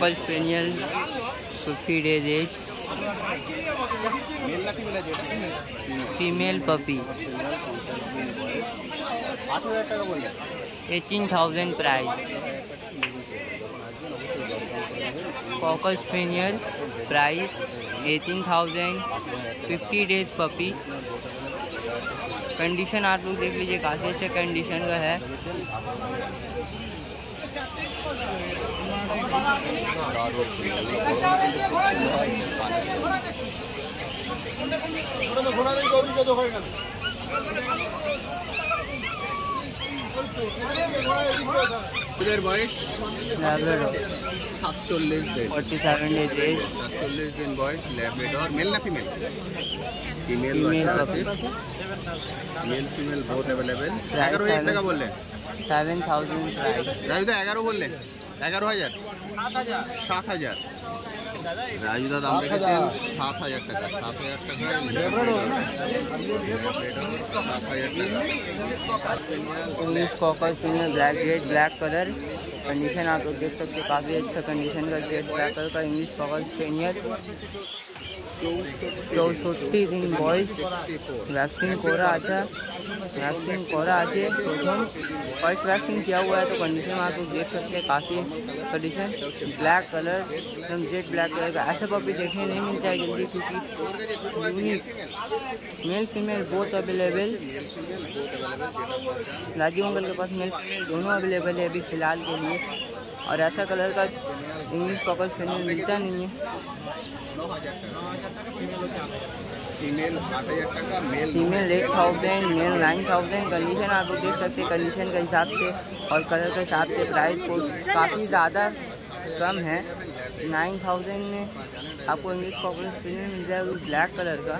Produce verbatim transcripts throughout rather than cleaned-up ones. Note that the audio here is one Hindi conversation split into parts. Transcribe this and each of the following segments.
Cockle spaniel fifty days age, female puppy, eighteen thousand price. Cocker spaniel price eighteen thousand, fifty days puppy. Condition आप लोग देख लीजिए, काफ़ी अच्छा कंडीशन का है। বয়স সাতচল্লিশ দিন, फोर्टी सेवन डेज एज, সাতচল্লিশ দিন বয়স। ল্যাব্রাডর, মেল না ফিমেল? ফিমেল বাচ্চা আছে, মেল ফিমেল বোথ অ্যাভেলেবেল। এগারো হাজার টাকা বললেন? Seven thousand price. রাজুদা এগারো বললেন? এগারো হাজার, সাত হাজার। রাজুদা দাম রেখেছেন সাত হাজার টাকা। সাত হাজার টাকা, সাত হাজার টাকা। English cocker spaniel black grade black colour. Condition आप लोग देख सकते हैं, काफ़ी अच्छा कंडीशन का ग्रेड ब्लैक कलर का इंग्लिश कॉकल स्पेनियल। चौষট্টি दिन बॉयस, वैक्सीन कोरा अच्छा, वैक्सीन कोरा आके प्रथम फर्स्ट वैक्सीन किया हुआ है। तो कंडीशन आप लोग देख सकते हैं, काफ़ी कंडीशन। ब्लैक कलर एकदम जेट ब्लैक कलर का। ऐसा पपी देखने नहीं मिलता है जल्दी, क्योंकि unique male female both available. Raju uncle के पास मेल फीमेल दोनों अवेलेबल है अभी फ़िलहाल के लिए। और ऐसा कलर का इंग्लिश कॉकल स्पेनियल मिलता नहीं है। फीमेल आठ हज़ार टाका, male female eight thousand, male nine thousand. Condition आप लोग देख सकते हैं, कंडीशन के हिसाब से और कलर के हिसाब से प्राइस को काफ़ी ज़्यादा कम है। नाइन थाउजेंड में आपको इंग्लिश कॉकल स्पेनियल मिल जाएगा ब्लैक कलर का।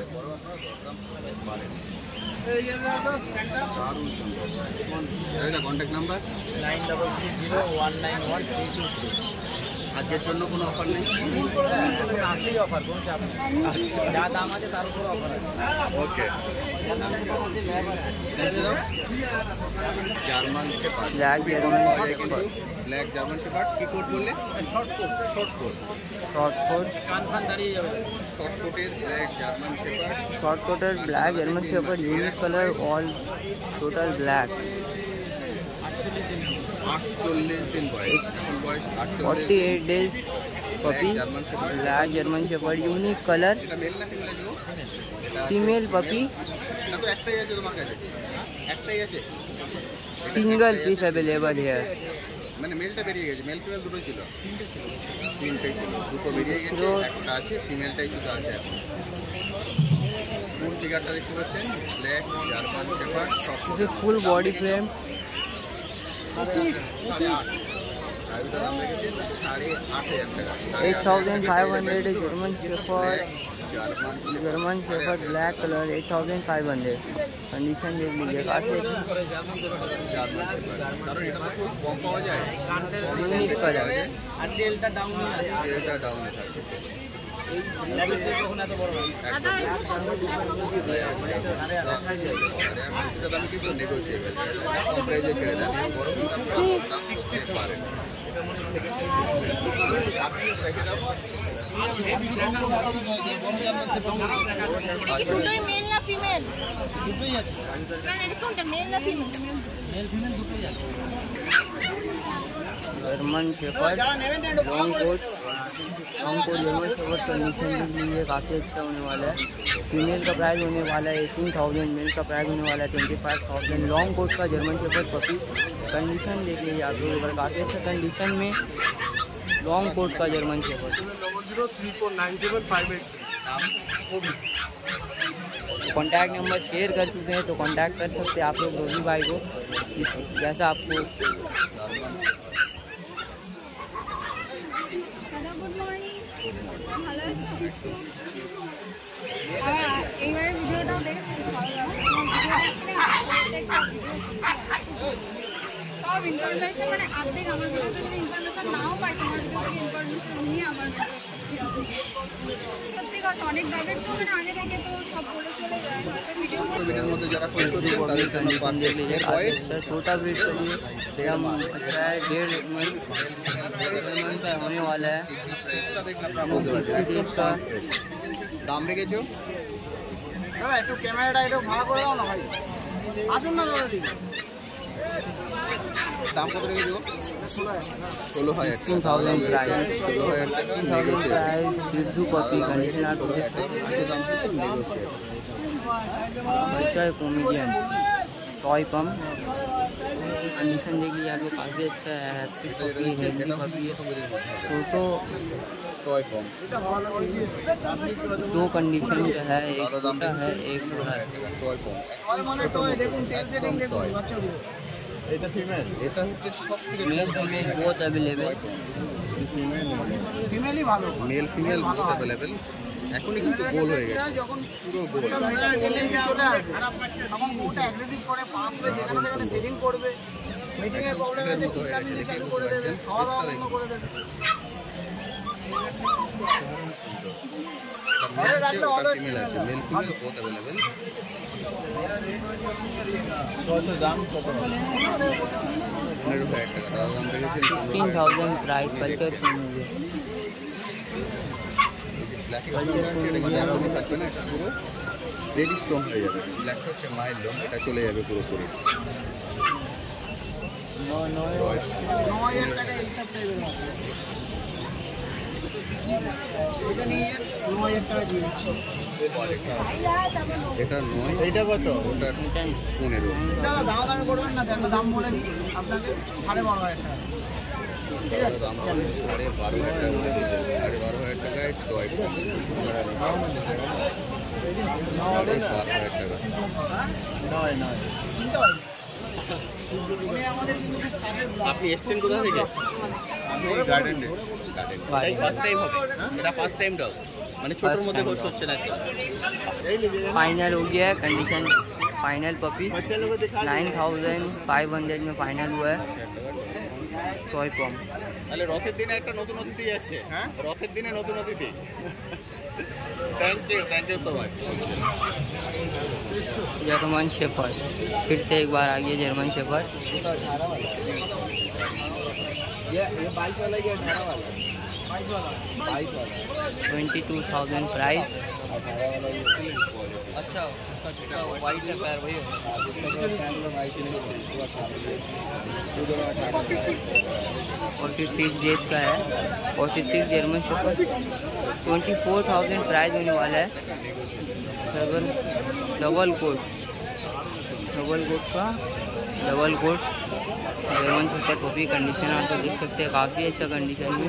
Contact number nine double three zero one nine one three two three. আজকের জন্য কোনো অফার নেই? আসলেই অফার, কোনো চাপ নেই। যা দাম আছে তার উপর অফার আছে। Okay, German shepherd, black German black German shepherd. কি কোড বললে? Short coat, short code. Short coat, কান ফান দাঁড়িয়ে যাবে। শর্ট কোটের ব্ল্যাক জার্মান শেপার্ড। शॉर्ट कोटर black German shepherd unique colour all total black. আটচল্লিশ দিন বয়স, বয়স फोर्टी আটচল্লিশ। Eight days puppy, black German shepherd unique colour, এটা মেল না ফিমেল আছে? फीमेल पपी, না তো একটাই আছে তোমার কাছে? একটাই আছে, सिंगल पीस अवेलेबल है। মানে মেলটা বেরিয়ে গেছে। মেল ফিমেল দুটোই ছিল? তিনটেই ছিল, দুটো বেরিয়ে গেছে, একটা আছে, ফিমেলটাই শুধু আছে এখন। ফুল ফিগারটা দেখতে পাচ্ছেন, ব্ল্যাক জার্মান শেপার্ড, সব फुल बॉडी फ्रेम। সাড়ে আট। রাজুদার দাম রেখেছেন সাড়ে আট হাজার টাকা। Eight thousand five hundred German shepherd, German German shepherd black colour eight thousand five hundred. Condition देख लीजिए, काफ़ी জার্মান শেপার্ড, কারণ এটা তো খুব কম পাওয়া যায়। Unique colour. আর তেলটা ডাউন আছে, এটা ডাউনে থাকে। লেভেল থেকে কখন এত বড় হয়? এটা দাম কিন্তু নেগোসিয়েবল, কম প্রাইসে ছেড়ে দেন, বড় দাম সিক্সটি পারেন। আপনি রেখে দাও। দুটোই মেল না ফিমেল? দুটোই আছে, না এটা কোনটা মেল না ফিমেল? মেল ফিমেল দুটোই আছে। German shepherd long coat, long coat German shepherd condition के लिए काफ़ी अच्छा होने वाला है। फीमेल का प्राइस होने वाला है एटीन थाउजेंड, मेल का प्राइस होने वाला है twenty five thousand. Long coat का जर्मन शेपर्ड पपी। कंडीशन देख लीजिए आप लोग, काफ़ी अच्छा कंडीशन में लॉन्ग कोट का German shepherd. Contact number share कर चुके हैं, तो कॉन्टैक्ट कर सकते हैं आप लोग रोजी भाई को, जैसा आपको। ভালো আছো? এইবারে ভিডিওটাও দেখে ভালো লাগলো। সব ইনফরমেশন মানে অর্ধেক আমার ভিডিওতে যদি ইনফরমেশন নাও পাই, তোমার ভিডিও থেকে ইনফরমেশন নিয়ে আমার সত্যি কথা অনেক ব্যাগের তো মানে আগে থেকে তো সব বলে চলে যায়, হয়তো ভিডিও ভিডিওর মধ্যে যারা খোঁজ করছেন তাদের জন্য कंडीशन देख लीजिए, छोटा ब्रीड के लिए हम अच्छा है डेढ़ जर्मन का होने वाला है। প্রাইসটা দেখলে আপনারা বুঝতে পারবেন একদম ফার্স্ট প্রাইস। দাম রেখেছো দাদা একটু ক্যামেরাটা একটু ভালো করে দাও না ভাই, আসুন না দাদা দিদি। দাম কত রেখেছো? ষোলো হাজার ফিফটিন থাউজেন্ড প্রাইস, ষোলো হাজার টাকা ফিফটিন থাউজেন্ড নেগোশিয়েবল। প্রাইস, সিদ্ধু कॉपी कंडीशनर ষোলো হাজার টাকা দাম কিন্তু নেগোশিয়েবল। बच्चा है कॉमेडियन टॉय पम्प कंडीशन देखिए यार, वो काफ़ी अच्छा है। हैप्पी पपी हेल्दी पपी है, फोटो টয় কম दो कंडीशन जो है, एक छोटा है एक बड़ा है। টয় কম আর মানে তো দেখুন টেল সেটিং দেখুন বাচ্চাগুলো। এটা ফিমেল, এটা হচ্ছে সব থেকে मेल फीमेल बोथ अवेलेबल। ফিমেলই ভালো। Male female both available. এখনই কিন্তু গোল হয়ে গেছে, যখন পুরো গোল। টেন্ডেন্সি চলে আসে তখন ওটা অ্যাগ্রেসিভ করে পাম্পে যেখানে সেখানে সেটিং করবে, মিটিং এর প্রবলেম আছে চিন্তা মিলে চালু করে দেবে, খাওয়া দাওয়া বন্ধ করে দেবে। মেল আছে ওটা ফিমেল আছে, মেল ফিমেল বোথ অ্যাভেলেবেল। কত দাম? কত? পনেরো হাজার টাকা দাদা দাম রেখেছেন। Fifteen thousand price culture female black একদমই থাকবে না, এটা পুরো রেডি স্টোন হয়ে যাবে। ব্ল্যাকটা হচ্ছে মায়ের লোম, এটা চলে যাবে পুরোপুরি। ন হাজার টাকা এই সব টাইপের আছে। এটা নিয়ে ন হাজার টাকা দিয়েছি। এটা নয়, এটা কত? ওটা পনেরো। দাদা দাম দাম করবেন না, একটা দাম বলে দিই আপনাকে, সাড়ে বারো হাজার টাকা। দাদা দাম হবে সাড়ে বারো হাজার টাকা বলে দিয়েছে। সাড়ে বারো হাজার টাকায় টয় সাড়ে বারো হাজার টাকা। নয় নয় আমাদের কিন্তু খুব কাছের ব্লক। আপনি এসছেন কোথা থেকে? আমি গার্ডেন ডে গার্ডেন এটাই ফার্স্ট টাইম হবে, এটা ফার্স্ট টাইম ডগ, মানে ছোটোর মধ্যে First খোঁজ time হচ্ছে না একদম। फाइनल हो गया है कंडीशन। फाइनल पपी बच्चे लोगों को दिखा नाइन थाउजेंड फाइव हंड्रेड में फाइनल हुआ है टॉय पम्प। তাহলে রথের দিনে একটা নতুন অতিথি আছে। হ্যাঁ, রথের দিনে নতুন অতিথি। Thank you, thank you so much. German shepherd, फिर से एक बार आ गया जर्मन शेफर्ड। बाईस वाला या अठारह वाला? बाईस वाला। Twenty two thousand price. अच्छा, उसका छोटा वाइट है पैर, वही है। फोर्टी सिक्स डेज का है, forty six German shepherd. Twenty four thousand price होने वाला है। Double double coat, double coat का double coat German shepherd puppy condition आप तो देख सकते हैं, काफ़ी अच्छा कंडीशन में।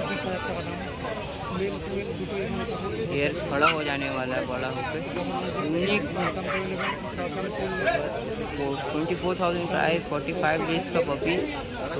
हेयर खड़ा हो जाने वाला है बड़ा होकर। Unique twenty four thousand price, forty five days का पपी। तो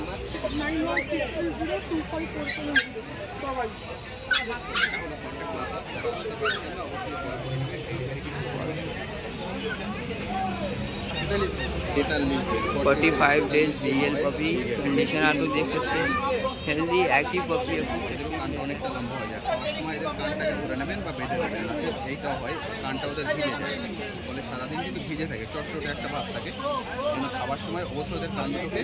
forty five days real puppy condition आप लोग देख सकते हैं, हेल्दी एक्टिव पपी है। কানটা অনেকটা লম্বা হয়ে যায়, খাওয়ার সময় এদের কানটাকে ধরে নেবেন বা বেঁধে দেবেন না। এইটা হয় কানটা ওদের ভিজে যায়, ফলে সারাদিন কিন্তু ভিজে থাকে, চটচটে একটা ভাব থাকে। কিন্তু খাওয়ার সময় অবশ্যই ওদের কান দুটোকে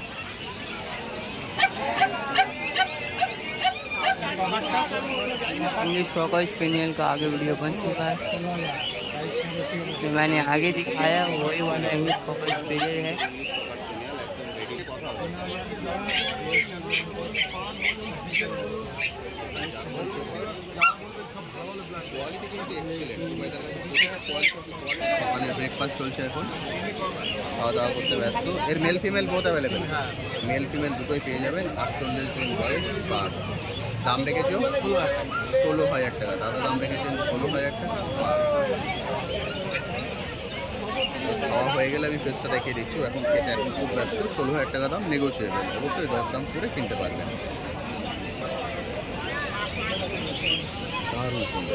इंग्लिश शॉकर स्पेनियल का आगे वीडियो बन चुका है, जो मैंने आगे दिखाया वही वाला इंग्लिश शॉकर स्पेनियल है। সকালের ব্রেকফাস্ট চলছে এখন, খাওয়া দাওয়া করতে ব্যস্ত। এর male female both available, male female দুটোই পেয়ে যাবেন। আটচল্লিশ দিন বয়স পার। দাম রেখেছো ষোলো হাজার টাকা দাদা, দাম রেখেছেন ষোলো হাজার টাকা। খাওয়া হয়ে গেলে আমি পেজটা দেখিয়ে দিচ্ছি, এখন খেতে এখন খুব ব্যস্ত। ষোলো হাজার টাকা দাম নেগোশিয়েবল, অবশ্যই দর দাম করে কিনতে পারবেন। দারুণ সুন্দর।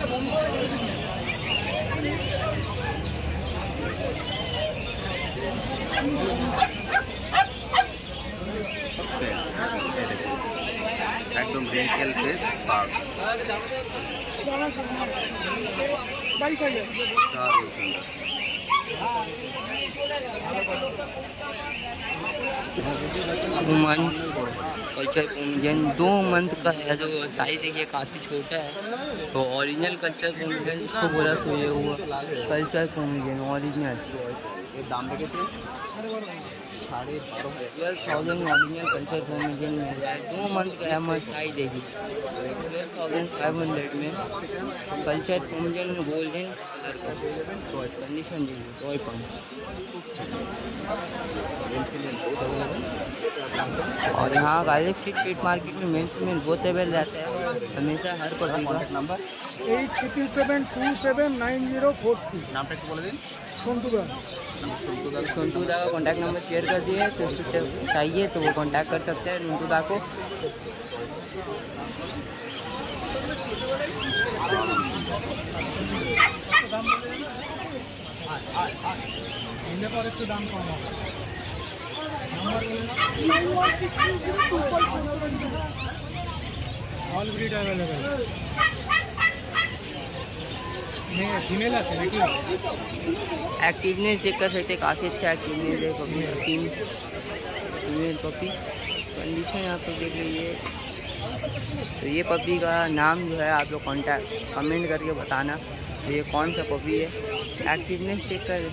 একদম রিঙ্কেল ফেস পার্ক, দারুণ সুন্দর। मंथ कल्चर पोमेरेनियन दो मंथ का है, जो साइज देखिए काफ़ी छोटा है। तो ओरिजिनल कल्चर पोमेरेनियन इसको बोला तो ये हुआ कल्चर पोमेरेनियन ओरिजिनल। दाम देखेছে साढ़े बारह twelve thousand original culture Pomeranian मिल रहा है। दो मंथ का है, मत साइज देखिए ट्वेल्व थाउजेंड फाइव हंड्रेड में कल्चर पोमेरेनियन गोल्डन कलर का कंडीशन देखिए टॉय पंप। और यहाँ गालिब स्ट्रीट पेट मार्केट में मेल फीमेल बहुत अवेल रहता है हमेशा हर पपी का। Number eight triple seven two seven nine zero four three. नाम একটু বলে দিন। সন্তু দা। सोनटू दा का कॉन्टैक्ट नंबर शेयर कर दिए, तो कुछ चाहिए तो वो कॉन्टैक्ट कर सकते हैं सोनटू दा को। ऑल ब्रीड अवेलेबल नहीं फीमेल আছে নাকি एक्टिवनेस चेक कर सकते हैं, काफ़ी अच्छा एक्टिवनेस है पपी तीन फीमेल पपी। कंडीशन आप लोग देख लीजिए। तो ये पपी का नाम जो है आप लोग कॉन्टैक्ट कमेंट करके बताना तो ये कौन सा पपी है। एक्टिवनेस चेक कर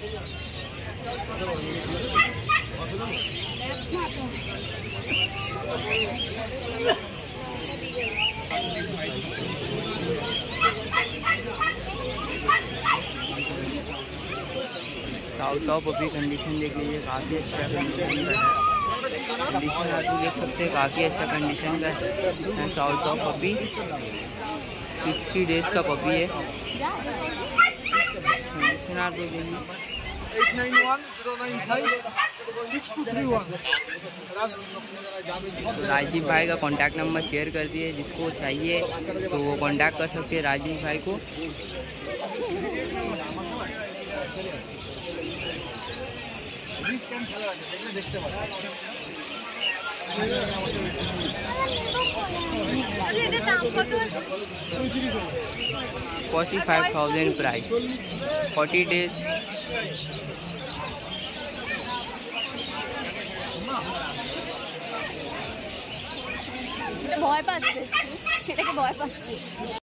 साउथ साउ पपी कंडीशन देख लीजिए, काफ़ी अच्छा कंडीशन का है। कंडीशन आप लोग देख सकते हैं, काफ़ी अच्छा कंडीशन का है साउथ साउ पपी। सिक्सटी डेज का पपी है। कंडीशन आप लोग देखिए। Eight nine one zero nine five six two three one. Rajiv भाई का कॉन्टैक्ट नंबर शेयर कर दिए, जिसको चाहिए तो वो कॉन्टैक्ट कर सकते हैं राजीव भाई को। Forty five thousand price, forty days. ভয় পাচ্ছে, এটাকে ভয় পাচ্ছে।